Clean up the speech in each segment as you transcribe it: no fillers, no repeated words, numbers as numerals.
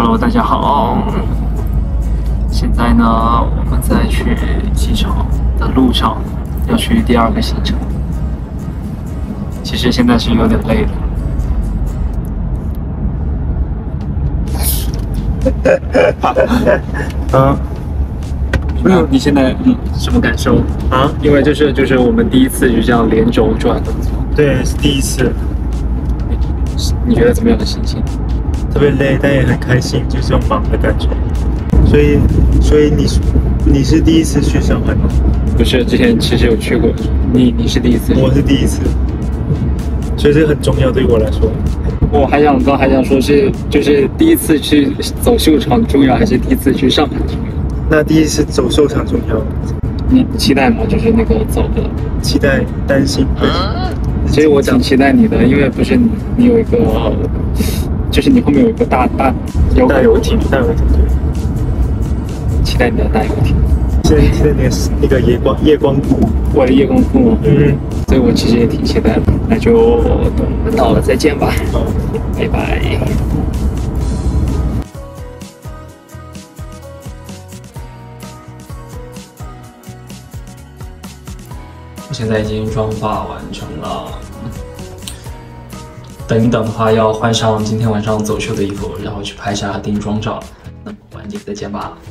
Hello， 大家好。现在呢，我们在去机场的路上，要去第二个行程。其实现在是有点累的。你现在什么感受啊？因为就是我们第一次就这样连轴转的。 对，是第一次。 你觉得怎么样的心情？ 特别累，但也很开心，就是有忙的感觉。所以你是第一次去上海吗？ 不是，之前其实有去过。你是第一次？ 我是第一次，所以这很重要对我来说。 我还想说就是第一次去走秀场重要，还是第一次去上海重要？ 那第一次走秀场重要。 你期待吗？就是那个走的。 期待，担心。 其实我挺期待你的，因为不是你有一个，就是你后面有一个大游艇， 对。 期待你的大游艇。 期待那个夜光裤， 我的夜光裤。所以我其实也挺期待的。那就等我们到了再见吧。 好， 拜拜。现在已经妆发完成了，等一等的话要换上今天晚上走秀的衣服，然后去拍下定妆照。那么晚点再见吧。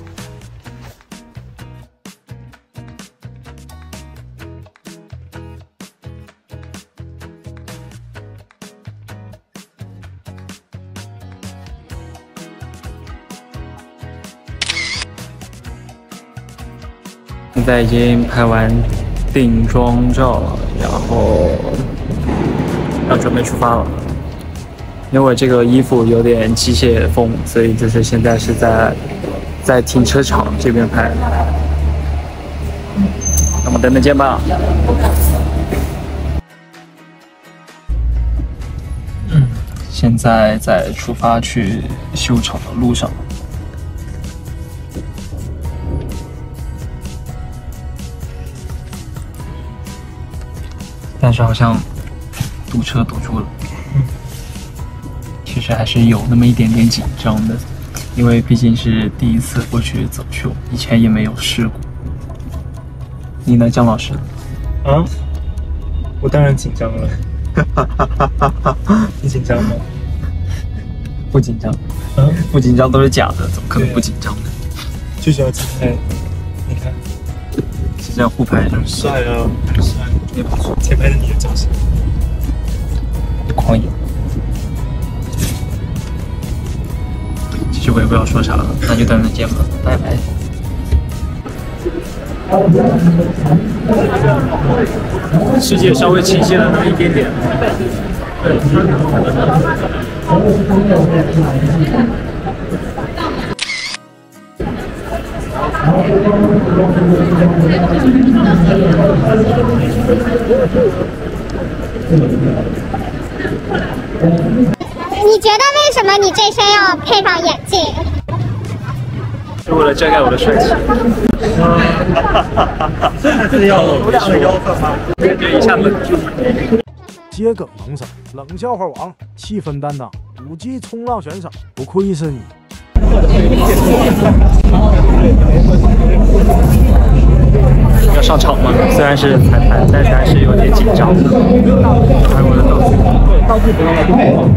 现在已经拍完定妆照了，然后要准备出发了。因为我这个衣服有点机械风，所以就是现在是在停车场这边拍。那么等等见吧。现在在出发去秀场的路上。但是好像堵车堵住了，其实还是有那么一点点紧张的，因为毕竟是第一次过去走秀，以前也没有试过。你呢，姜老师？ 啊？我当然紧张了。你紧张吗？ 不紧张。不紧张都是假的，怎么可能不紧张呢？ 就是要自拍，你看， 是这样互拍， 很帅啊，很帅。才拍的你的造型， 狂野。其实我也不知道说啥了，那就等等见吧，拜拜。世界稍微倾斜了那么一点点。 你觉得为什么你这身要配上眼镜？ 是为了遮盖我的帅气。 真的要有两个腰粉吗？ 对，一下子。 桔梗能手，冷笑话王，气氛担当，5级冲浪选手，不愧是你。 要上场吗？虽然是彩排，但是还是有点紧张的。还有我的道具不要了，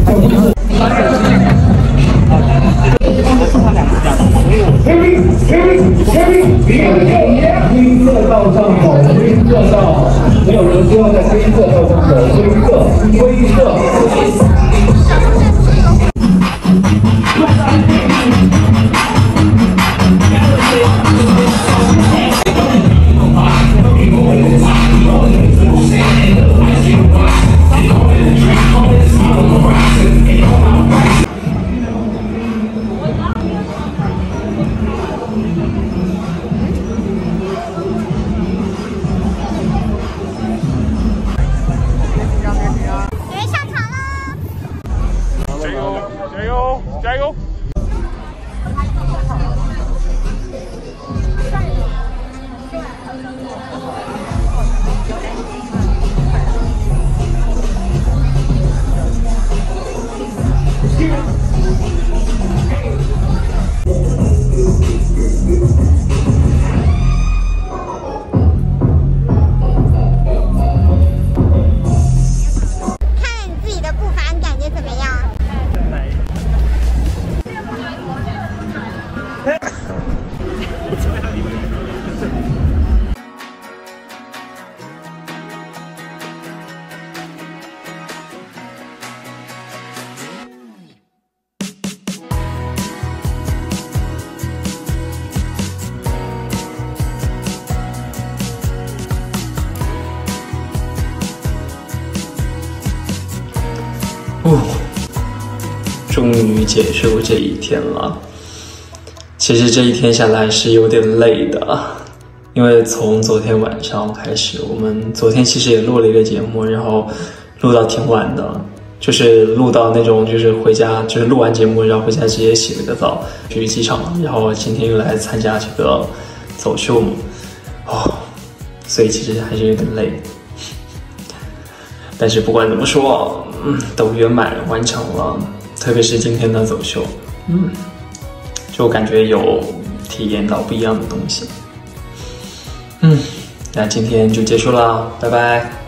灰色道上走，灰色道，没有人说在灰色道上走，灰色。 终于结束这一天了。其实这一天下来是有点累的，因为从昨天晚上开始，我们昨天其实也录了一个节目，然后录到挺晚的，就是录到那种就是回家，就是录完节目然后回家直接洗了个澡去机场，然后今天又来参加这个走秀嘛，所以其实还是有点累。但是不管怎么说，都圆满完成了，特别是今天的走秀，就感觉有体验到不一样的东西。那今天就结束了，拜拜。